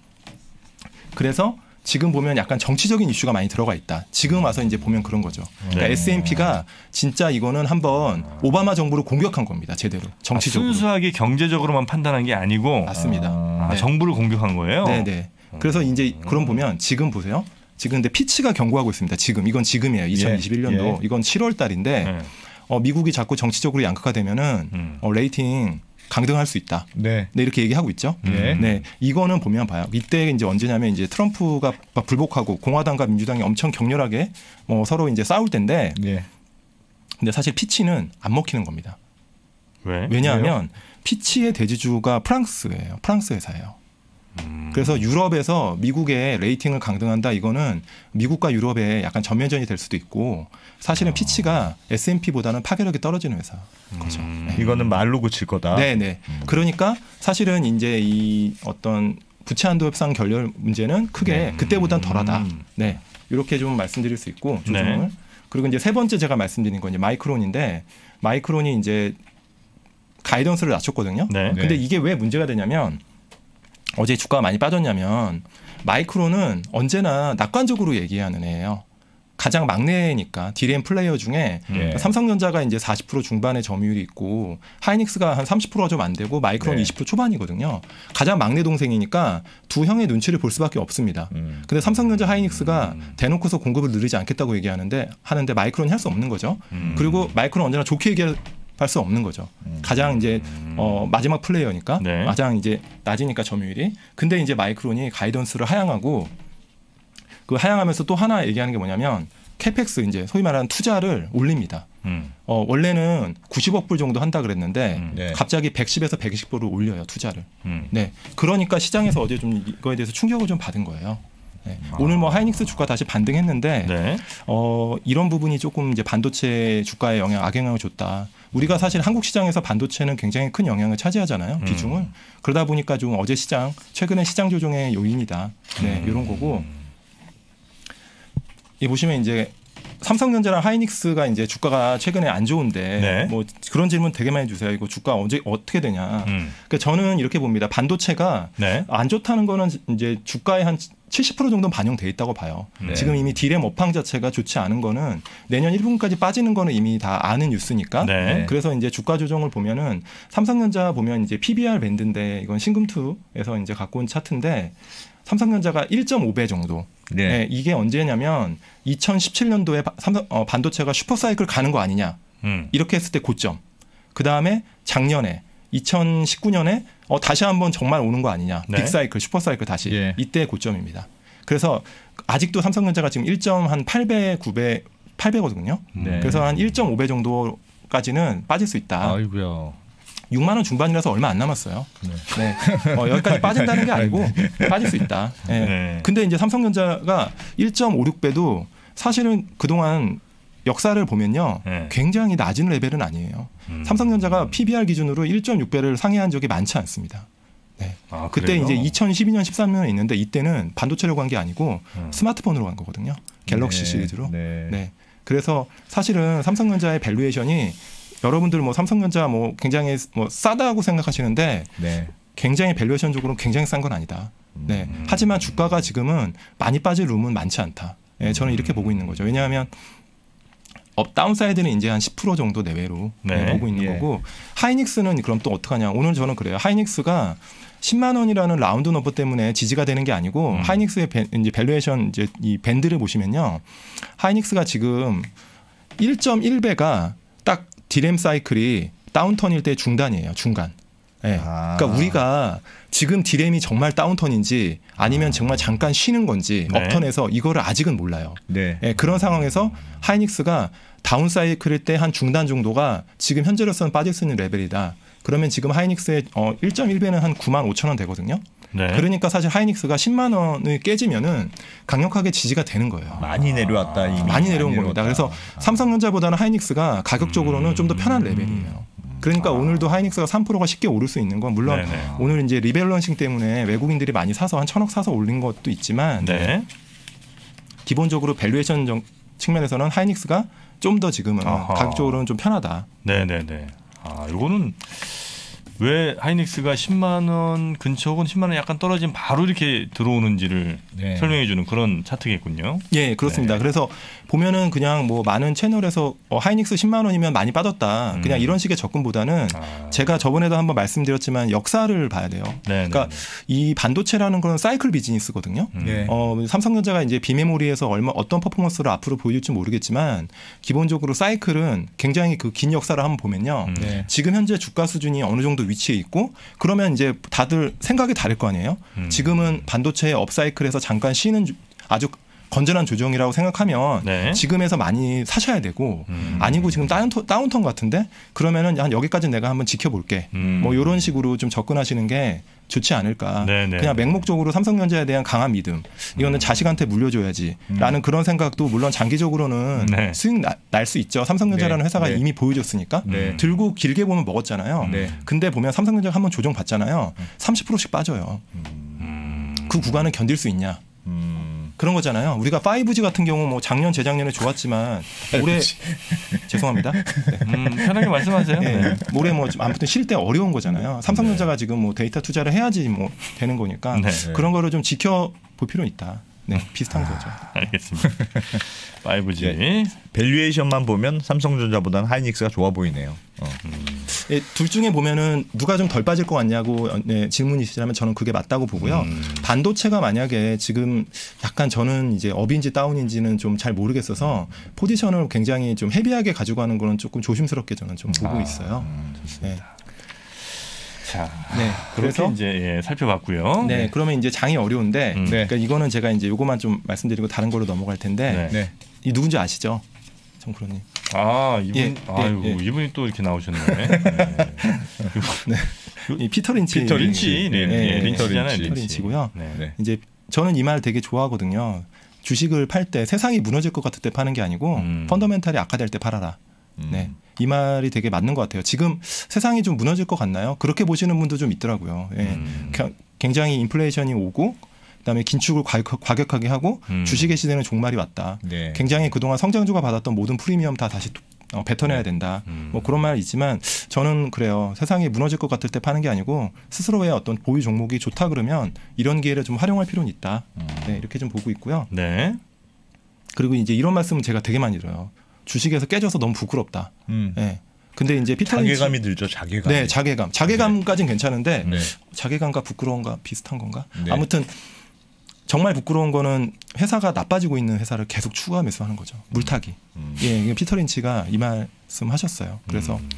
그래서 지금 보면 약간 정치적인 이슈가 많이 들어가 있다. 지금 와서 이제 보면 그런 거죠. 그러니까 네. 에스 앤 피가 진짜 이거는 한번 오바마 정부를 공격한 겁니다. 제대로 정치적으로. 아, 순수하게 경제적으로만 판단한 게 아니고 맞습니다. 아, 네. 정부를 공격한 거예요. 네네. 그래서 이제 그럼 보면 지금 보세요. 지금 근데 피치가 경고하고 있습니다. 지금 이건 지금이에요. 이천이십일 년도 예. 이건 칠월 달인데 네. 어, 미국이 자꾸 정치적으로 양극화되면은 음. 어, 레이팅 강등할 수 있다. 네. 네, 이렇게 얘기하고 있죠. 네. 네, 이거는 보면 봐요. 이때 이제 언제냐면 이제 트럼프가 막 불복하고 공화당과 민주당이 엄청 격렬하게 뭐 서로 이제 싸울 때인데, 네. 근데 사실 피치는 안 먹히는 겁니다. 왜? 왜냐하면 피치의 대주주가 프랑스예요. 프랑스 회사예요. 음. 그래서 유럽에서 미국의 레이팅을 강등한다. 이거는 미국과 유럽의 약간 전면전이 될 수도 있고, 사실은 피치가 에스 앤 피보다는 파괴력이 떨어지는 회사인 거죠. 음. 네. 이거는 말로 고칠 거다. 네네. 그러니까 사실은 이제 이 어떤 부채 한도 협상 결렬 문제는 크게 네. 그때보단 덜하다. 음. 네. 이렇게 좀 말씀드릴 수 있고 조정을. 네. 그리고 이제 세 번째 제가 말씀드린 건 이제 마이크론인데, 마이크론이 이제 가이던스를 낮췄거든요. 네. 근데 이게 왜 문제가 되냐면, 어제 주가가 많이 빠졌냐면 마이크론은 언제나 낙관적으로 얘기하는 애예요. 가장 막내니까 디램 플레이어 중에 예. 삼성전자가 이제 사십 퍼센트 중반의 점유율이 있고 하이닉스가 한 삼십 퍼센트가 좀 안 되고 마이크론 네. 이십 퍼센트 초반이거든요. 가장 막내 동생이니까 두 형의 눈치를 볼 수밖에 없습니다. 음. 근데 삼성전자 하이닉스가 대놓고서 공급을 늘리지 않겠다고 얘기하는데 하는데 마이크론이 할 수 없는 거죠. 음. 그리고 마이크론 언제나 좋게 얘기할 수 없는 거죠. 가장 이제 어, 마지막 플레이어니까 네. 가장 이제 낮으니까 점유율이. 근데 이제 마이크론이 가이던스를 하향하고, 그 하향하면서 또 하나 얘기하는 게 뭐냐면 캐펙스, 이제 소위 말하는 투자를 올립니다. 음. 어, 원래는 구십억 불 정도 한다 그랬는데 음. 네. 갑자기 백십에서 백이십 불을 올려요, 투자를. 음. 네. 그러니까 시장에서 어제 좀 이거에 대해서 충격을 좀 받은 거예요. 네. 오늘 뭐 하이닉스 주가 다시 반등했는데 네. 어, 이런 부분이 조금 이제 반도체 주가에 영향, 악영향을 줬다. 우리가 사실 한국 시장에서 반도체는 굉장히 큰 영향을 차지하잖아요, 비중을. 음. 그러다 보니까 좀 어제 시장, 최근에 시장 조정의 요인이다. 네, 이런 거고. 이 보시면 이제 삼성전자랑 하이닉스가 이제 주가가 최근에 안 좋은데 네. 뭐 그런 질문 되게 많이 주세요. 이거 주가 언제 어떻게 되냐. 음. 그러니까 저는 이렇게 봅니다. 반도체가 네. 안 좋다는 거는 이제 주가에 한 칠십 퍼센트 정도는 반영돼 있다고 봐요. 네. 지금 이미 디램 업황 자체가 좋지 않은 거는 내년 일 분까지 빠지는 거는 이미 다 아는 뉴스니까. 네. 그래서 이제 주가 조정을 보면은 삼성전자 보면 이제 피비알 밴드인데 이건 신금투에서 이제 갖고 온 차트인데 삼성전자가 일 점 오 배 정도. 네. 네, 이게 언제냐면 이천십칠 년도에 바- 삼성 어, 반도체가 슈퍼사이클 가는 거 아니냐. 음. 이렇게 했을 때 고점. 그 다음에 작년에 이천십구 년에 어, 다시 한번 정말 오는 거 아니냐. 네. 빅사이클, 슈퍼사이클 다시. 예. 이때 고점입니다. 그래서 아직도 삼성전자가 지금 일 점 팔 배, 구 배, 팔 배거든요. 네. 그래서 한 일 점 오 배 정도까지는 빠질 수 있다. 아이고야. 육만 원 중반이라서 얼마 안 남았어요. 네. 네. 어, 여기까지 빠진다는 게 아니고 빠질 수 있다. 네. 네. 근데 이제 삼성전자가 일 점 오육 배도 사실은 그동안 역사를 보면요. 네. 굉장히 낮은 레벨은 아니에요. 음. 삼성전자가 피비알 기준으로 일 점 육 배를 상회한 적이 많지 않습니다. 네. 아, 그때 그래요? 이제 이천십이 년, 십삼 년에 있는데 이때는 반도체로 간 게 아니고 음. 스마트폰으로 간 거거든요. 갤럭시 네. 시리즈로. 네. 네. 그래서 사실은 삼성전자의 밸류에이션이 여러분들 뭐 삼성전자 뭐 굉장히 뭐 싸다고 생각하시는데 네. 굉장히 밸류에이션적으로 굉장히 싼 건 아니다. 네. 음. 하지만 주가가 지금은 많이 빠질 룸은 많지 않다. 네, 저는 이렇게 보고 있는 거죠. 왜냐하면 업 다운사이드는 이제 한 십 퍼센트 정도 내외로 네. 네, 보고 있는 예. 거고, 하이닉스는 그럼 또 어떡하냐. 오늘 저는 그래요. 하이닉스가 십만 원이라는 라운드 넘버 때문에 지지가 되는 게 아니고 음. 하이닉스의 배, 이제 밸류에이션 이제 이 밴드를 보시면요. 하이닉스가 지금 일 점 일 배가 딱 디램 사이클이 다운턴일 때 중단이에요. 중간. 예. 아. 그러니까 우리가 지금 디램이 정말 다운턴인지 아니면 정말 잠깐 쉬는 건지 네. 업턴에서 이거를 아직은 몰라요. 네. 예, 그런 상황에서 하이닉스가 다운 사이클일 때 한 중단 정도가 지금 현재로서는 빠질 수 있는 레벨이다. 그러면 지금 하이닉스의 어, 일 점 일 배는 한 구만 오천 원 되거든요. 네. 그러니까 사실 하이닉스가 십만 원을 깨지면은 강력하게 지지가 되는 거예요. 많이 내려왔다. 이미. 많이 내려온 내려왔다. 겁니다. 그래서 아. 삼성전자보다는 하이닉스가 가격적으로는 음. 좀 더 편한 레벨이에요. 그러니까 아. 오늘도 하이닉스가 삼 퍼센트가 쉽게 오를 수 있는 건 물론 네네. 오늘 이제 리밸런싱 때문에 외국인들이 많이 사서 한 천억 사서 올린 것도 있지만 네. 기본적으로 밸류에이션 정- 측면에서는 하이닉스가 좀 더 지금은 아하. 가격적으로는 좀 편하다. 네네네. 아, 요거는 왜 하이닉스가 십만 원 근처 혹은 십만 원 약간 떨어지면 바로 이렇게 들어오는지를 네. 설명해 주는 그런 차트겠군요. 예, 그렇습니다. 네. 그래서 보면은 그냥 뭐 많은 채널에서 어, 하이닉스 십만 원이면 많이 빠졌다. 음. 그냥 이런 식의 접근보다는 아. 제가 저번에도 한번 말씀드렸지만 역사를 봐야 돼요. 네네. 그러니까 이 반도체라는 건 사이클 비즈니스거든요. 음. 네. 어, 삼성전자가 이제 비메모리에서 얼마 어떤 퍼포먼스를 앞으로 보여줄지 모르겠지만 기본적으로 사이클은 굉장히 그 긴 역사를 한번 보면요. 음. 네. 지금 현재 주가 수준이 어느 정도 위치해 있고 그러면 이제 다들 생각이 다를 거 아니에요. 음. 지금은 반도체의 업사이클에서 잠깐 쉬는 주- 아주 건전한 조정이라고 생각하면 네. 지금에서 많이 사셔야 되고 음. 아니고 지금 다운턴, 다운턴 같은데 그러면은 한 여기까지 내가 한번 지켜볼게. 음. 뭐 이런 식으로 좀 접근하시는 게 좋지 않을까. 네네. 그냥 맹목적으로 삼성전자에 대한 강한 믿음. 이거는 음. 자식한테 물려줘야지라는 그런 생각도 물론 장기적으로는 네. 수익 날 수 있죠. 삼성전자라는 네. 회사가 네. 이미 보여줬으니까. 네. 들고 길게 보면 먹었잖아요. 네. 근데 보면 삼성전자가 한번 조정 받잖아요. 삼십 퍼센트씩 빠져요. 음. 그 구간을 견딜 수 있냐. 음. 그런 거잖아요. 우리가 파이브지 같은 경우 뭐 작년 재작년에 좋았지만 올해 죄송합니다. 네. 음, 편하게 말씀하세요. 네. 네. 올해 뭐 좀 아무튼 쉴 때 어려운 거잖아요. 삼성전자가 지금 뭐 데이터 투자를 해야지 뭐 되는 거니까 네. 그런 거를 좀 지켜볼 필요는 있다. 네, 비슷한 거죠. 알겠습니다. 파이브지. 네. 밸류에이션만 보면 삼성전자보다는 하이닉스가 좋아 보이네요. 어. 예, 둘 중에 보면은 누가 좀 덜 빠질 것 같냐고 네, 질문이시라면 저는 그게 맞다고 보고요. 음. 반도체가 만약에 지금 약간 저는 이제 업인지 다운인지는 좀 잘 모르겠어서 포지션을 굉장히 좀 헤비하게 가지고 가는 거는 조금 조심스럽게 저는 좀 보고 아, 있어요. 네. 자, 네, 그렇게 그래서 이제 예, 살펴봤고요. 네, 그러면 이제 장이 어려운데 음. 네. 그러니까 이거는 제가 이제 요거만 좀 말씀드리고 다른 걸로 넘어갈 텐데 네. 네. 이 누군지 아시죠? 정프로님. 아, 이분, 예, 아유, 예, 예. 이분이 또 이렇게 나오셨네. 네. 이 피터 린치. 피터 린치, 네, 네, 네, 네, 린치잖아요, 피터 린치. 린치고요. 네. 네. 이제 저는 이 말 되게 좋아하거든요. 주식을 팔 때 세상이 무너질 것 같을 때 파는 게 아니고 음. 펀더멘탈이 악화될 때 팔아라. 음. 네. 이 말이 되게 맞는 것 같아요. 지금 세상이 좀 무너질 것 같나요? 그렇게 보시는 분도 좀 있더라고요. 예. 음. 겨- 굉장히 인플레이션이 오고 그다음에 긴축을 과격, 과격하게 하고 음. 주식의 시대는 종말이 왔다. 네. 굉장히 그동안 성장주가 받았던 모든 프리미엄 다 다시 어, 뱉어내야 된다. 음. 뭐 그런 말이 있지만 저는 그래요. 세상이 무너질 것 같을 때 파는 게 아니고 스스로의 어떤 보유 종목이 좋다 그러면 이런 기회를 좀 활용할 필요는 있다. 음. 네, 이렇게 좀 보고 있고요. 네. 그리고 이제 이런 말씀은 제가 되게 많이 들어요. 주식에서 깨져서 너무 부끄럽다. 음. 네. 근데 이제 피터 린치- 자괴감이 들죠. 자괴감. 네, 자괴감. 자괴감까지는 괜찮은데 네. 자괴감과 부끄러움과 비슷한 건가? 네. 아무튼 정말 부끄러운 거는 회사가 나빠지고 있는 회사를 계속 추구하면서 하는 거죠. 물타기. 음. 예, 이게 피터 린치가 이 말씀 하셨어요. 그래서 음.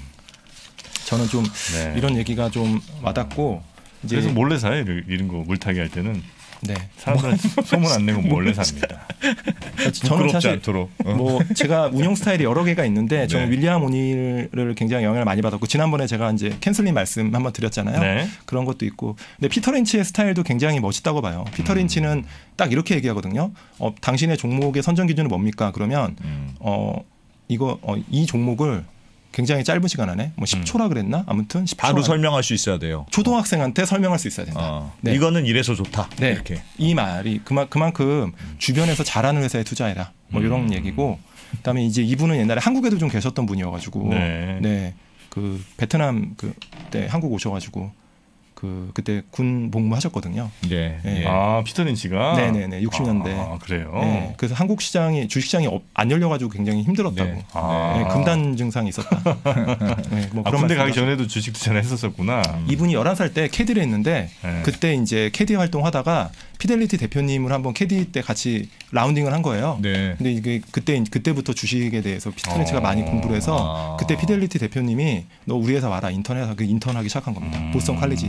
저는 좀 네. 이런 얘기가 좀 와닿고 이제 그래서 몰래 사요. 이런- 이런 거 물타기 할 때는 네. 사람들은 소문 안 내고 몰래 삽니다. 저는 부끄럽지 사실 않도록. 어. 뭐 제가 운영 스타일이 여러 개가 있는데 저는 네. 윌리엄 오닐을 굉장히 영향을 많이 받았고 지난번에 제가 이제 캔슬링 말씀 한번 드렸잖아요. 네. 그런 것도 있고. 근데 피터 린치의 스타일도 굉장히 멋있다고 봐요. 피터 음. 린치는 딱 이렇게 얘기하거든요. 어, 당신의 종목의 선정 기준은 뭡니까? 그러면 음. 어 이거 어, 이 종목을 굉장히 짧은 시간 안에 뭐 십 초라 그랬나? 아무튼 십 초 바로 안에 설명할 수 있어야 돼요. 초등학생한테 설명할 수 있어야 된다. 어. 네. 이거는 이래서 좋다. 네. 이렇게. 이 말이 그만 그만큼 주변에서 잘하는 회사에 투자해라. 뭐 이런 음. 얘기고. 그다음에 이제 이분은 옛날에 한국에도 좀 계셨던 분이어가지고 네. 네. 그 베트남 그때 한국 오셔가지고 그 그때 군 복무하셨거든요. 네. 네. 예. 아, 피터 린치가 네네네, 육십 년대. 아, 그래요. 네. 그래서 한국 시장이 주식 시장이 업- 안 열려가지고 굉장히 힘들었다고. 네. 아. 네, 금단 증상이 있었다. 네, 뭐 아, 그런 군대 가기 말씀 전에도 주식 투자를 했었었구나. 이분이 열한 살 때 캐디를 했는데 네. 그때 이제 캐디 활동하다가 피델리티 대표님을 한번 캐디 때 같이 라운딩을 한 거예요. 네. 근데 이게 그때 그때부터 주식에 대해서 피터 린치가 어. 많이 공부를 해서 아. 그때 피델리티 대표님이 너 우리 회사 와라 인턴해서 그 인턴하기 시작한 겁니다. 음. 보스턴 칼리지.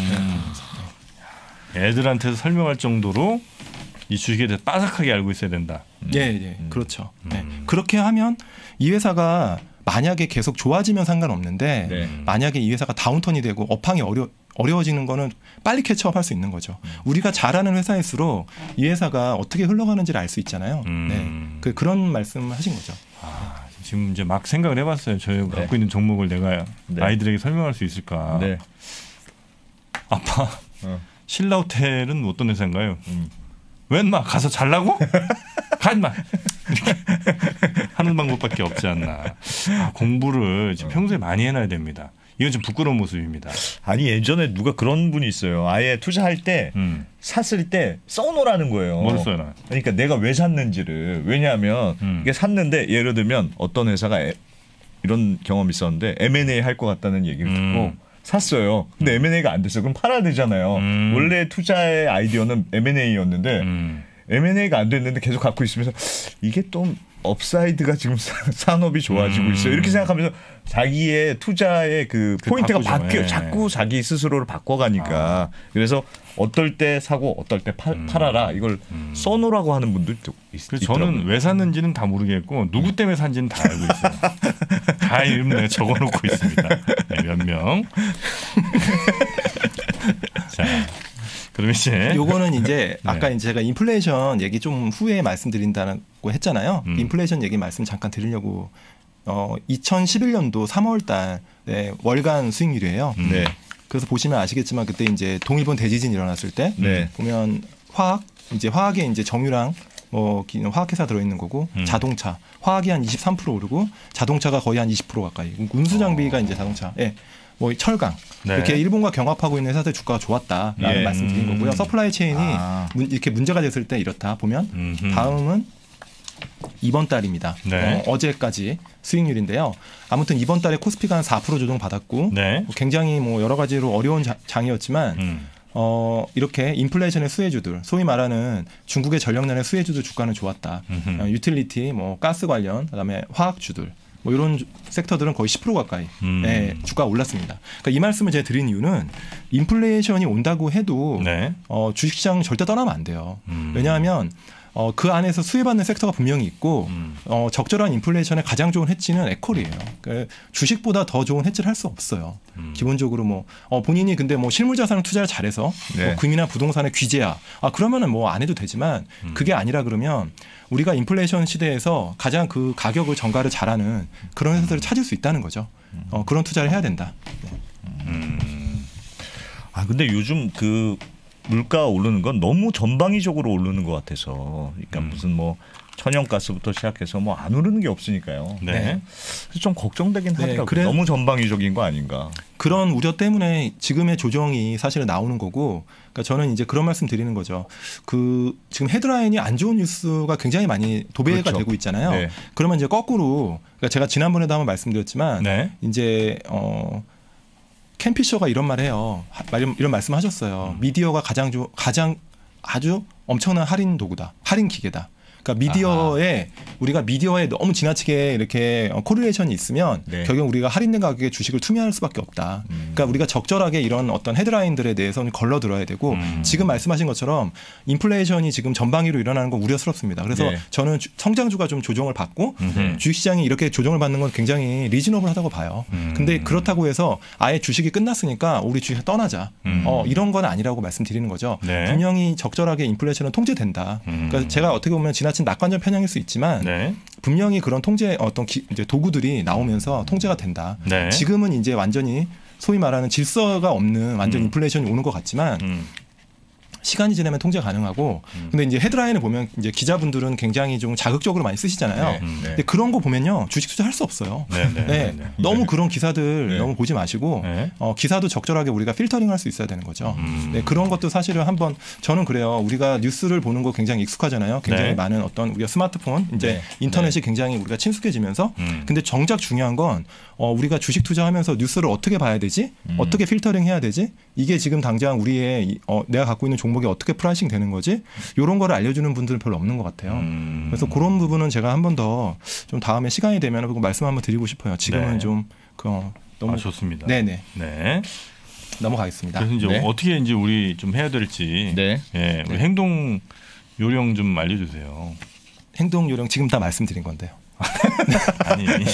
애들한테도 설명할 정도로 이 주식에 대해서 빠삭하게 알고 있어야 된다. 예, 예, 그렇죠. 네. 음. 그렇게 하면 이 회사가 만약에 계속 좋아지면 상관없는데 네. 만약에 이 회사가 다운턴이 되고 업황이 어려 어려워지는 거는 빨리 캐치업할 수 있는 거죠. 음. 우리가 잘하는 회사일수록 이 회사가 어떻게 흘러가는지를 알 수 있잖아요. 음. 네, 그 그런 말씀하신 거죠. 아, 지금 이제 막 생각을 해봤어요. 저희가 네. 갖고 있는 종목을 내가 네. 아이들에게 설명할 수 있을까. 네. 아빠 어. 신라호텔은 어떤 회사인가요? 음. 웬 마 가서 잘라고? 가 임마 이렇게 하는 방법밖에 없지 않나. 아, 공부를 지금 평소에 많이 해놔야 됩니다. 이건 좀 부끄러운 모습입니다. 아니 예전에 누가 그런 분이 있어요. 아예 투자할 때 음. 샀을 때 써놓으라는 거예요. 뭘 써놔? 그러니까 내가 왜 샀는지를. 왜냐하면 음. 이게 샀는데 예를 들면 어떤 회사가 에, 이런 경험이 있었는데 엠 앤 에이 할 것 같다는 얘기를 음. 듣고 샀어요. 근데 엠 앤 에이가 안 됐어요. 그럼 팔아야 되잖아요. 음. 원래 투자의 아이디어는 엠 앤 에이였는데 음. 엠 앤 에이가 안 됐는데 계속 갖고 있으면서 이게 좀 업사이드가 지금 산업이 좋아지고 음. 있어요. 이렇게 생각하면서 자기의 투자의 그, 그 포인트가 바꾸죠. 바뀌어 예. 자꾸 자기 스스로를 바꿔가니까 그래서 어떨 때 사고 어떨 때 팔, 음. 팔아라 이걸 음. 써놓으라고 하는 분들도 있, 그래서 있더라고요. 저는 왜 샀는지는 다 모르겠고 누구 때문에 산지는 다 알고 있어요. 다 이름 내가 적어놓고 있습니다. 네, 몇 명. 자, 그럼 이제 요거는 이제 네. 아까 이제 제가 인플레이션 얘기 좀 후에 말씀드린다고 했잖아요. 음. 인플레이션 얘기 말씀 잠깐 드리려고 어, 이천십일 년도 삼월 달 네, 월간 수익률이에요. 음. 네. 그래서 보시면 아시겠지만 그때 이제 동일본 대지진 일어났을 때 네. 보면 화학 이제 화학에 이제 정유랑 뭐 기- 화학회사 들어있는 거고 음. 자동차 화학이 한 이십삼 퍼센트 오르고 자동차가 거의 한 이십 퍼센트 가까이 운수 장비가 어. 이제 자동차 예. 뭐 철강 네. 이렇게 일본과 경합하고 있는 회사들 주가가 좋았다라는 예. 말씀드린 음. 거고요. 서플라이 체인이 아. 문- 이렇게 문제가 됐을 때 이렇다 보면 음흠. 다음은 이번 달입니다. 네. 어, 어제까지 수익률인데요. 아무튼 이번 달에 코스피가 한 사 퍼센트 조정 받았고 네. 뭐 굉장히 뭐 여러 가지로 어려운 자- 장이었지만 음. 어, 이렇게 인플레이션의 수혜주들, 소위 말하는 중국의 전력난의 수혜주들 주가는 좋았다. 음흠. 어, 유틸리티, 뭐 가스 관련, 그다음에 화학주들, 뭐 이런 주- 섹터들은 거의 십 퍼센트 가까이 음. 예, 주가가 올랐습니다. 그러니까 이 말씀을 제가 드린 이유는 인플레이션이 온다고 해도 네. 어, 주식시장 절대 떠나면 안 돼요. 음. 왜냐하면 어, 그 안에서 수혜받는 섹터가 분명히 있고 음. 어, 적절한 인플레이션에 가장 좋은 해치는 에퀄이에요. 그러니까 주식보다 더 좋은 해치를 할 수 없어요. 음. 기본적으로 뭐 어, 본인이 근데 뭐 실물자산을 투자를 잘해서 네. 뭐 금이나 부동산의 규제야. 아 그러면은 뭐 안 해도 되지만 음. 그게 아니라 그러면 우리가 인플레이션 시대에서 가장 그 가격을 전가를 잘하는 그런 회사들을 찾을 수 있다는 거죠. 어, 그런 투자를 해야 된다. 네. 음. 아 근데 요즘 그 물가 오르는 건 너무 전방위적으로 오르는 것 같아서 그러니까 음. 무슨 뭐 천연가스부터 시작해서 뭐 안 오르는 게 없으니까요. 네. 네. 그래서 좀 걱정되긴 네, 하더라고요. 그래- 너무 전방위적인 거 아닌가. 그런 우려 때문에 지금의 조정이 사실은 나오는 거고, 그러니까 저는 이제 그런 말씀 드리는 거죠. 그 지금 헤드라인이 안 좋은 뉴스가 굉장히 많이 도배가 그렇죠. 되고 있잖아요. 네. 그러면 이제 거꾸로, 그러니까 제가 지난번에도 한번 말씀드렸지만, 네. 이제 어 캠피셔가 이런 말 해요. 하- 이런, 이런 말씀하셨어요. 음. 미디어가 가장 조, 가장 아주 엄청난 할인 도구다, 할인 기계다. 그러니까 미디어에 우리가 미디어에 너무 지나치게 이렇게 어, 코릴레이션이 있으면 네. 결국 우리가 할인된 가격에 주식을 투매할 수밖에 없다. 음. 그러니까 우리가 적절하게 이런 어떤 헤드라인들에 대해서는 걸러 들어야 되고 음. 지금 말씀하신 것처럼 인플레이션이 지금 전방위로 일어나는 건 우려스럽습니다. 그래서 네. 저는 주- 성장주가 좀 조정을 받고 음흠. 주식시장이 이렇게 조정을 받는 건 굉장히 리즈너블하다고 봐요. 음. 근데 그렇다고 해서 아예 주식이 끝났으니까 우리 주식 떠나자. 음. 어, 이런 건 아니라고 말씀드리는 거죠. 네. 분명히 적절하게 인플레이션은 통제된다. 음. 그러니까 제가 어떻게 보면 지나친 낙관적 편향일 수 있지만 네. 분명히 그런 통제 어떤 기, 이제 도구들이 나오면서 통제가 된다. 네. 지금은 이제 완전히 소위 말하는 질서가 없는 완전 음. 인플레이션이 오는 것 같지만 음. 시간이 지나면 통제 가능하고 음. 근데 이제 헤드라인을 보면 이제 기자분들은 굉장히 좀 자극적으로 많이 쓰시잖아요. 네. 음. 네. 근데 그런 거 보면요 주식 투자 할 수 없어요. 네. 네. 네, 네. 네. 너무 그런 기사들 네. 너무 보지 마시고 네. 어, 기사도 적절하게 우리가 필터링할 수 있어야 되는 거죠. 음. 네, 그런 것도 사실은 한번 저는 그래요. 우리가 뉴스를 보는 거 굉장히 익숙하잖아요. 굉장히 네. 많은 어떤 우리가 스마트폰 이제 네. 인터넷이 굉장히 우리가 친숙해지면서 음. 근데 정작 중요한 건 어, 우리가 주식 투자하면서 뉴스를 어떻게 봐야 되지? 음. 어떻게 필터링 해야 되지? 이게 지금 당장 우리의 이- 어, 내가 갖고 있는 종목이 어떻게 프라이싱 되는 거지? 이런 거를 알려주는 분들은 별로 없는 것 같아요. 음. 그래서 그런 부분은 제가 한 번 더 좀 다음에 시간이 되면 그 말씀 한번 드리고 싶어요. 지금은 네. 좀 그, 어, 너무 아, 좋습니다. 네네 네. 넘어가겠습니다. 그래서 이제 네. 어떻게 이제 우리 좀 해야 될지 네. 예, 우리 네. 행동 요령 좀 알려주세요. 행동 요령 지금 다 말씀드린 건데요. 아니, 아니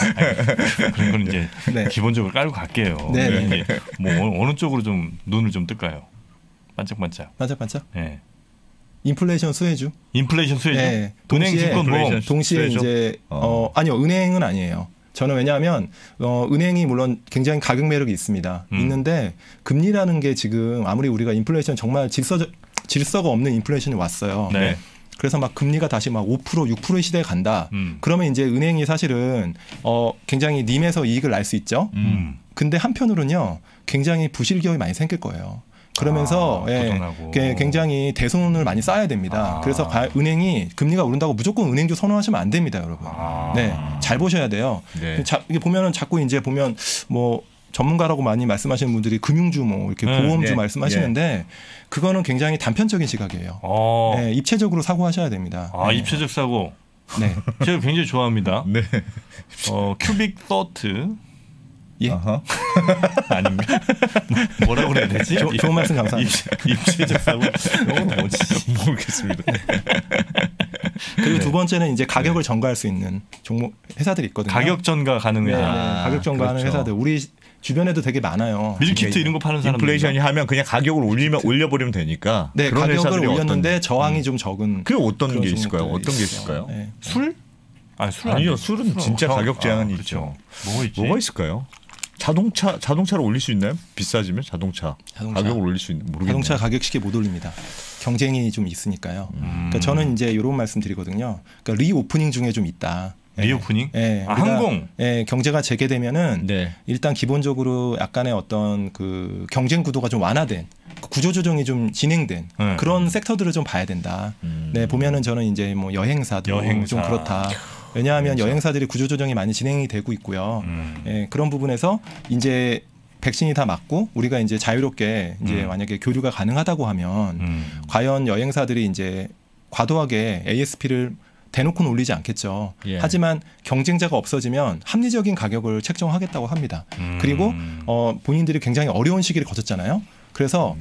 그런 건 이제 네. 기본적으로 깔고 갈게요. 네, 네. 이제 뭐 어느 쪽으로 좀 눈을 좀 뜰까요? 반짝반짝. 반짝반짝. 네. 인플레이션 수혜주. 인플레이션 수혜주. 네. 은행 동시에 증권 보험. 인플레이션 동시에 수혜주? 이제 어. 어. 아니요 은행은 아니에요. 저는 왜냐하면 어, 은행이 물론 굉장히 가격 매력이 있습니다. 음. 있는데 금리라는 게 지금 아무리 우리가 인플레이션 정말 질서 질서가 없는 인플레이션이 왔어요. 네. 그래서 막 금리가 다시 막 오 퍼센트, 육 퍼센트 시대에 간다. 음. 그러면 이제 은행이 사실은 어, 굉장히 님에서 이익을 날 수 있죠. 음. 근데 한편으로는요 굉장히 부실 기업이 많이 생길 거예요. 그러면서 아, 예, 부동하고. 게- 굉장히 대손을 많이 쌓아야 됩니다. 아. 그래서 가- 은행이 금리가 오른다고 무조건 은행주 선호하시면 안 됩니다, 여러분. 아. 네, 잘 보셔야 돼요. 네. 자, 이게 보면은 자꾸 이제 보면 뭐 전문가라고 많이 말씀하시는 분들이 금융주 뭐 이렇게 네. 보험주 예. 말씀하시는데 그거는 굉장히 단편적인 시각이에요. 어. 네, 입체적으로 사고하셔야 됩니다. 아 네. 입체적 사고. 네. 제가 굉장히 좋아합니다. 네. 어 큐빅 서트 예. 아하. 아닙니까? 뭐라고 그래야 되지? 조- 좋은 말씀 감사합니다. 입- 입체적 사고. 이거 뭐지? 모르겠습니다. 그리고 네. 두 번째는 이제 가격을 전가할 수 있는 종목 회사들이 있거든요. 가격 전가 네, 가능해. 네. 아, 가격 전가하는 그렇죠. 회사들 우리 주변에도 되게 많아요. 밀키트 이게 이런 거 파는 사람. 인플레이션이 하면 그냥 가격을 올리면 올려버리면 되니까. 네, 그런 가격을 회사들이 올렸는데 어떤- 저항이 좀 적은. 그게 어떤 그런 게 있을까요? 종목들이 어떤 게 있어요. 있을까요? 네. 술? 아니 술 아니요, 아니에요. 술은 진짜 저- 가격 제한이 아, 있죠. 그렇죠. 뭐가 있지? 뭐가 있을까요? 자동차 자동차를 올릴 수 있나요? 비싸지면 자동차, 자동차. 가격을 올릴 수 있는 모르겠네요. 자동차 가격 쉽게 못 올립니다. 경쟁이 좀 있으니까요. 음. 그러니까 저는 이제 이런 말씀 드리거든요. 그러니까 리오프닝 중에 좀 있다. 예. 리오프닝? 예, 아, 우리가, 항공. 예, 경제가 재개되면은 네. 일단 기본적으로 약간의 어떤 그 경쟁 구도가 좀 완화된 구조 조정이 좀 진행된 네. 그런 섹터들을 좀 봐야 된다. 음. 네, 보면은 저는 이제 뭐 여행사도 여행사. 좀 그렇다. 왜냐하면 여행사. 여행사들이 구조 조정이 많이 진행이 되고 있고요. 음. 예, 그런 부분에서 이제 백신이 다 맞고 우리가 이제 자유롭게 이제 음. 만약에 교류가 가능하다고 하면 음. 과연 여행사들이 이제 과도하게 에이에스피를 대놓고는 올리지 않겠죠. 예. 하지만 경쟁자가 없어지면 합리적인 가격을 책정하겠다고 합니다. 음. 그리고 어, 본인들이 굉장히 어려운 시기를 거쳤잖아요. 그래서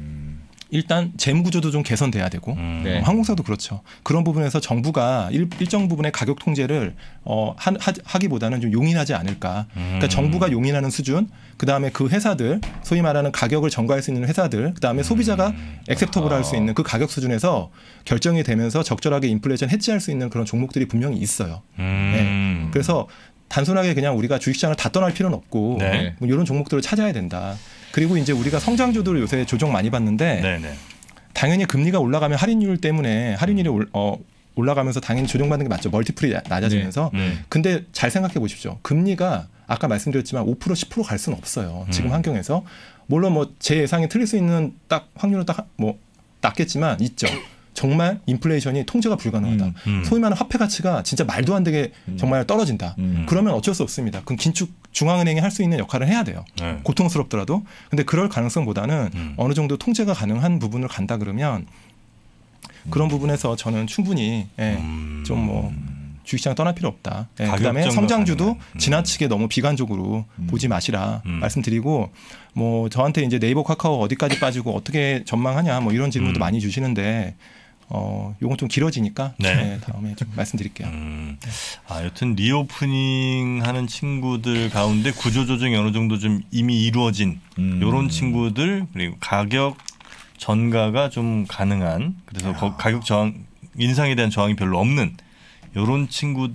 일단 재무 구조도 좀 개선돼야 되고 음. 네. 어, 항공사도 그렇죠. 그런 부분에서 정부가 일, 일정 부분의 가격 통제를 어, 한, 하, 하기보다는 좀 용인하지 않을까. 그러니까 음. 정부가 용인하는 수준, 그 다음에 그 회사들, 소위 말하는 가격을 전가할 수 있는 회사들, 그 다음에 소비자가 액셉터블 할 수 있는 그 가격 수준에서 결정이 되면서 적절하게 인플레이션 해지할 수 있는 그런 종목들이 분명히 있어요. 음. 네. 그래서 단순하게 그냥 우리가 주식시장을 다 떠날 필요는 없고 네. 뭐 이런 종목들을 찾아야 된다. 그리고 이제 우리가 성장주들 요새 조정 많이 받는데 네네. 당연히 금리가 올라가면 할인율 때문에 할인율이 올, 어, 올라가면서 당연히 조정받는 게 맞죠. 멀티플이 낮아지면서. 음. 근데 잘 생각해 보십시오. 금리가 아까 말씀드렸지만 오 퍼센트 십 퍼센트 갈 수는 없어요. 지금 음. 환경에서. 물론 뭐 제 예상이 틀릴 수 있는 딱 확률은 딱 뭐 낮겠지만 있죠. 정말 인플레이션이 통제가 불가능하다. 음, 음. 소위 말하는 화폐 가치가 진짜 말도 안 되게 정말 떨어진다. 음. 그러면 어쩔 수 없습니다. 그럼 긴축 중앙은행이 할 수 있는 역할을 해야 돼요. 네. 고통스럽더라도. 근데 그럴 가능성보다는 음. 어느 정도 통제가 가능한 부분을 간다 그러면 그런 부분에서 저는 충분히 예, 음. 좀 뭐 주식시장 떠날 필요 없다. 예, 가격 그다음에 정가 성장주도 가능한. 음. 지나치게 너무 비관적으로 보지 마시라 음. 말씀드리고 뭐 저한테 이제 네이버 카카오 어디까지 빠지고 어떻게 전망하냐 뭐 이런 질문도 음. 많이 주시는데 어 요건 좀 길어지니까 네. 네, 다음에 좀 말씀드릴게요. 음. 아, 여튼 리오프닝 하는 친구들 가운데 구조 조정이 어느 정도 좀 이미 이루어진 음. 요런 친구들 그리고 가격 전가가 좀 가능한 그래서 거- 가격 저항 인상에 대한 저항이 별로 없는 요런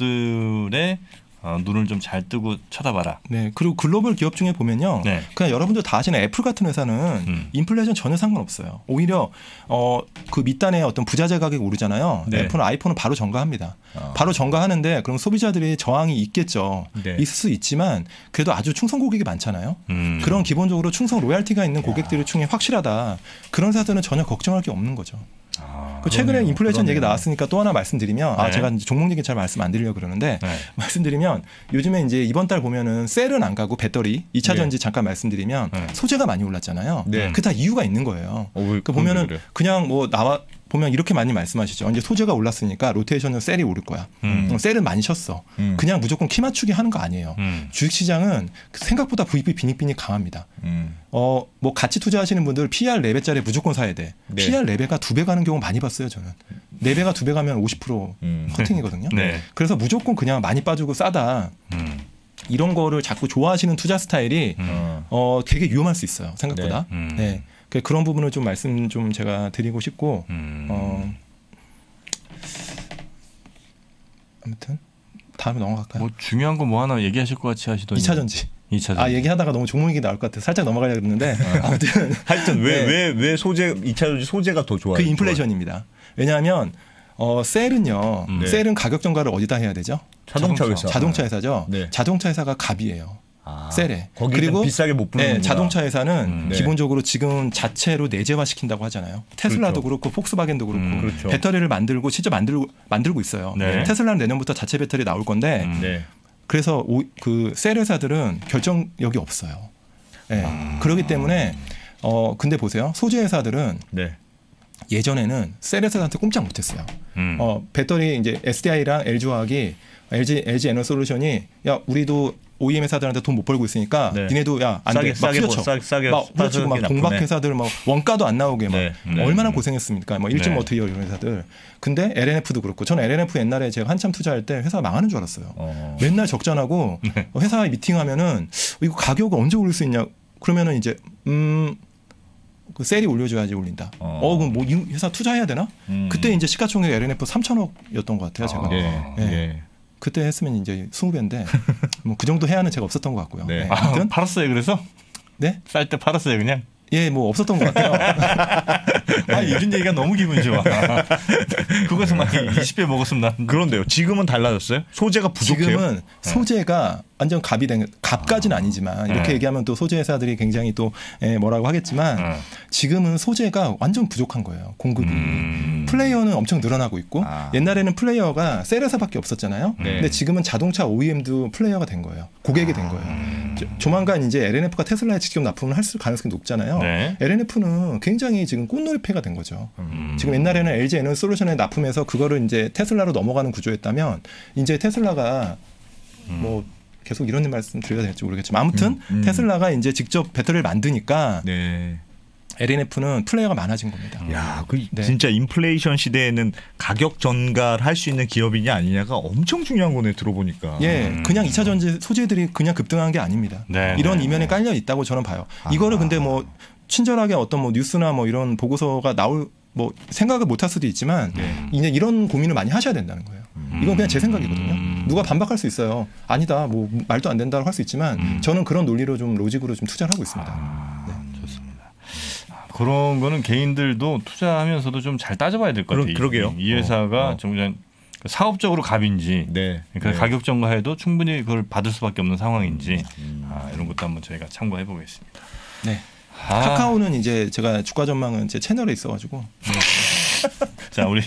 친구들의 어, 눈을 좀 잘 뜨고 쳐다봐라. 네, 그리고 글로벌 기업 중에 보면요, 네. 그냥 여러분들 다 아시는 애플 같은 회사는 음. 인플레이션 전혀 상관없어요. 오히려 어, 그 밑단에 어떤 부자재 가격이 오르잖아요. 네. 애플은 아이폰은 바로 전가합니다. 아. 바로 전가하는데 그럼 소비자들이 저항이 있겠죠. 네. 있을 수 있지만 그래도 아주 충성 고객이 많잖아요. 음. 그런 기본적으로 충성 로얄티가 있는 고객들의 충이 확실하다. 그런 회사들은 전혀 걱정할 게 없는 거죠. 아, 그 최근에 그러네요. 인플레이션 그러네요. 얘기 나왔으니까 또 하나 말씀드리면 아 네. 제가 이제 종목 얘기 잘 말씀 안 드리려고 그러는데 네. 말씀드리면 요즘에 이제 이번 달 보면은 셀은 안 가고 배터리 이 차 네. 전지 잠깐 말씀드리면 네. 소재가 많이 올랐잖아요. 네. 그 다 이유가 있는 거예요. 어, 왜 그 그런 보면은 그래요? 그냥 뭐 나와 보면 이렇게 많이 말씀하시죠. 이제 소재가 올랐으니까 로테이션은 셀이 오를 거야. 음. 음, 셀은 많이 쉬었어. 음. 그냥 무조건 키 맞추기 하는 거 아니에요. 음. 주식시장은 생각보다 브이피 빈익빈익 강합니다. 음. 어, 뭐 같이 투자하시는 분들 피이알 네 배짜리 무조건 사야 돼. 네. 피이알 네 배가 두 배 가는 경우 많이 봤어요, 저는. 네 배가 두 배 가면 오십 퍼센트 음. 커팅이거든요. 네. 그래서 무조건 그냥 많이 빠지고 싸다. 음. 이런 거를 자꾸 좋아하시는 투자 스타일이 음. 어. 어, 되게 위험할 수 있어요. 생각보다. 네. 음. 네. 그- 그런 부분을 좀 말씀 좀 제가 드리고 싶고 음. 어, 아무튼 다음에 넘어갈까요? 뭐 중요한 거 뭐 하나 얘기하실 것 같이 하시더니 이 차 전지. 이 차 전지. 아 얘기하다가 너무 종목 얘기 나올 것 같아. 살짝 넘어가려고 했는데 아무튼 하여튼 왜 네. 왜 왜 소재 이 차 전지 소재가 더 좋아요? 그 인플레이션입니다. 왜냐하면 어, 셀은요. 음. 네. 셀은 가격 전가를 어디다 해야 되죠? 자동차 자동차. 회사. 자동차 회사죠. 네. 자동차 회사가 갑이에요. 아, 셀에. 거기 그리고 비싸게 못 부르는 네, 자동차 회사는 음. 네. 기본적으로 지금 자체로 내재화 시킨다고 하잖아요. 테슬라도 그렇죠. 그렇고 폭스바겐도 그렇고 음. 그렇죠. 배터리를 만들고 진짜 만들고 만들고 있어요. 네. 테슬라는 내년부터 자체 배터리 나올 건데 음. 네. 그래서 오, 그 셀 회사들은 결정력이 없어요. 네. 아. 그렇기 때문에 어 근데 보세요. 소재 회사들은 네. 예전에는 셀 회사한테 꼼짝 못했어요. 음. 어 배터리 이제 에스디아이랑 엘지화학이 LG LG 에너솔루션이 야 우리도 오이엠 회사들한테 돈 못 벌고 있으니까 네. 니네도 야 안 돼 싸게- 막 싸게 후려쳐 뭐- 싸게- 싸게 막 후려치고 막 사서 동박 나쁘네. 회사들 막 원가도 안 나오게 막 네. 네. 얼마나 고생했습니까? 뭐 일진 네. 머티리얼 이런 회사들. 근데 엘엔에프도 그렇고 저는 엘엔에프 옛날에 제가 한참 투자할 때 회사 망하는 줄 알았어요. 어. 맨날 적자나고 네. 회사 미팅하면은 이거 가격을 언제 올릴 수 있냐? 그러면은 이제 음. 그 셀이 올려줘야지 올린다. 어. 어, 그럼 뭐 이 회사 투자해야 되나? 음. 그때 이제 시가총액 엘엔에프 삼천억이었던 것 같아요. 제가. 아. 예. 네. 예. 그때 했으면 이제 이십 배인데 뭐 그 정도 해야는 제가 없었던 것 같고요. 네. 네. 아, 아무튼 팔았어요. 그래서 네, 쌀 때 팔았어요. 그냥. 예, 뭐 없었던 것 같아요. 아 이런 얘기가 너무 기분 좋아. 그것을 막 이십 배 먹었으면 난. 그런데요. 지금은 달라졌어요? 소재가 부족해요? 지금은 소재가 완전 갑이 된 갑까지는 아니지만 이렇게 네. 얘기하면 또 소재 회사들이 굉장히 또 예, 뭐라고 하겠지만 어. 지금은 소재가 완전 부족한 거예요. 공급이. 음. 플레이어는 엄청 늘어나고 있고 아. 옛날에는 플레이어가 셀 회사밖에 없었잖아요. 네. 근데 지금은 자동차 오이엠도 플레이어가 된 거예요. 고객이 된 거예요. 음. 조- 조만간 이제 엘엔에프가 테슬라에 직접 납품을 할 수- 가능성이 높잖아요. 네. 엘엔에프는 굉장히 지금 꽃놀이패가 된 거죠. 음. 지금 옛날에는 엘지 에너솔루션에 납품해서 그거를 이제 테슬라로 넘어가는 구조였다면 이제 테슬라가 뭐 계속 이런 말씀 드려야 될지 모르겠지만 아무튼 음, 음. 테슬라가 이제 직접 배터리를 만드니까 네. 엘엔에프는 플레이어가 많아진 겁니다. 야, 그 네. 진짜 인플레이션 시대에는 가격 전가를 할 수 있는 기업이냐 아니냐가 엄청 중요한 거네 들어보니까. 예, 음. 그냥 이 차 전지 소재들이 그냥 급등한 게 아닙니다. 네, 이런 네, 이면에 네. 깔려 있다고 저는 봐요. 아. 이거를 근데 뭐 친절하게 어떤 뭐 뉴스나 뭐 이런 보고서가 나올 뭐 생각을 못 할 수도 있지만 네. 이제 이런 고민을 많이 하셔야 된다는 거예요. 이건 그냥 제 생각이거든요. 음. 누가 반박할 수 있어요. 아니다, 뭐 말도 안 된다고 할 수 있지만 음. 저는 그런 논리로 좀 로직으로 좀 투자를 하고 있습니다. 아, 좋습니다. 아, 그런 거는 개인들도 투자하면서도 좀 잘 따져봐야 될 것 그러- 같아요. 이- 그러게요. 이 회사가 어, 어. 좀 그냥 사업적으로 갑인지, 네. 그러니까 네. 가격 전가해도 충분히 그걸 받을 수밖에 없는 상황인지, 음. 아, 이런 것도 한번 저희가 참고해 보겠습니다. 네. 아, 카카오는 이제 제가 주가 전망은 제 채널에 있어가지고 자 우리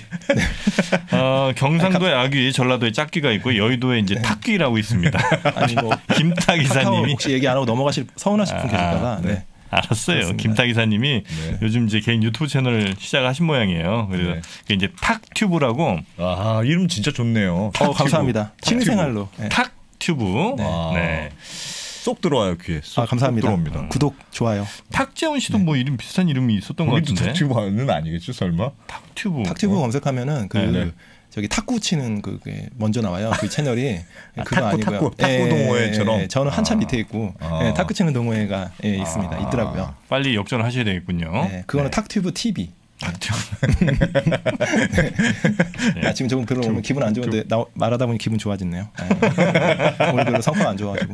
어, 경상도에 아귀, 전라도에 짝귀가 있고 여의도에 이제 탁귀라고 있습니다. 아니 뭐 김탁 카카오 이사님이 혹시 얘기 안 하고 넘어가실 서운하실 분 아, 계실까봐. 네. 네. 알았어요. 그렇습니다. 김탁 이사님이 네. 요즘 이제 개인 유튜브 채널을 시작하신 모양이에요. 그래서 네. 그게 이제 탁튜브라고 아, 이름 진짜 좋네요. 어, 감사합니다. 취미생활로. 네. 탁튜브. 네. 네. 네. 쏙 들어와요 귀에. 쏙, 아, 감사합니다. 쏙 들어옵니다. 구독, 좋아요. 탁재훈 씨도 뭐 이름 비슷한 이름이 있었던 것 거기도 같은데. 탁튜브는 아니겠죠 설마? 탁튜브. 탁튜브 검색하면은 그 네, 네. 저기 탁구 치는 그게 먼저 나와요. 그 채널이 아, 그거 탁구, 아니고요. 탁구, 탁구 예, 예, 동호회처럼? 예, 저는 한참 아. 밑에 있고 아. 예, 탁구 치는 동호회가 예, 있습니다. 아. 있더라고요. 빨리 역전을 하셔야 되겠군요. 네, 그거는 탁튜브 티비. 탁튜브. 네. 아, 지금 조금 별로 오늘 기분 안 좋은데 나, 말하다 보니 기분 좋아졌네요. 예. 오늘 별로 성과가 안 좋아가지고.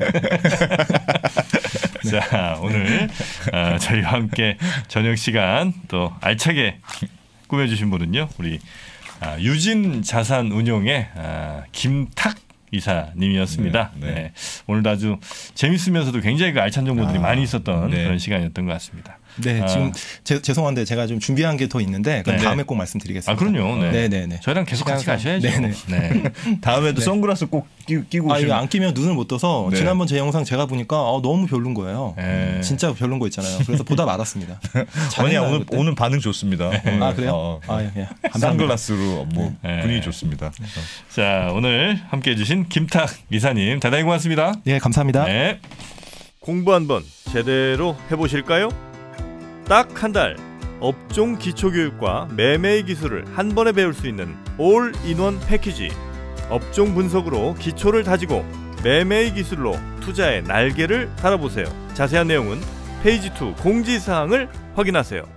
자 오늘 어, 저희와 함께 저녁 시간 또 알차게 꾸며주신 분은요 우리 아, 유진 자산운용의 아, 김탁 이사님이었습니다. 네, 네. 네. 오늘도 아주 재밌으면서도 굉장히 그 알찬 정보들이 아, 많이 있었던 네. 그런 시간이었던 것 같습니다. 네, 아. 지금 제, 죄송한데 제가 좀 준비한 게 더 있는데 그건 네. 다음에 꼭 말씀드리겠습니다. 아 그럼요. 네. 네, 네, 네. 저희랑 계속 같이 시간상- 가셔야죠. 네네. 네. 다음에도 네. 선글라스 꼭 끼, 끼고 아, 이거 오시면. 안 끼면 눈을 못 떠서 네. 지난번 제 영상 제가 보니까 어, 너무 별론 거예요. 네. 진짜 별론 거 있잖아요. 그래서 보다 말았습니다. 아니야 잘했나요, 오늘 그때? 오늘 반응 좋습니다. 오늘, 아 그래요? 어, 아 예, 예. 감사합니다. 선글라스로 뭐 네. 분위기 좋습니다. 자 오늘 함께해 주신 김탁 이사님 대단히 고맙습니다. 예, 감사합니다. 네. 공부 한번 제대로 해보실까요? 딱 한 달 업종 기초교육과 매매의 기술을 한 번에 배울 수 있는 올인원 패키지. 업종 분석으로 기초를 다지고 매매의 기술로 투자의 날개를 달아보세요. 자세한 내용은 페이지 이 공지사항을 확인하세요.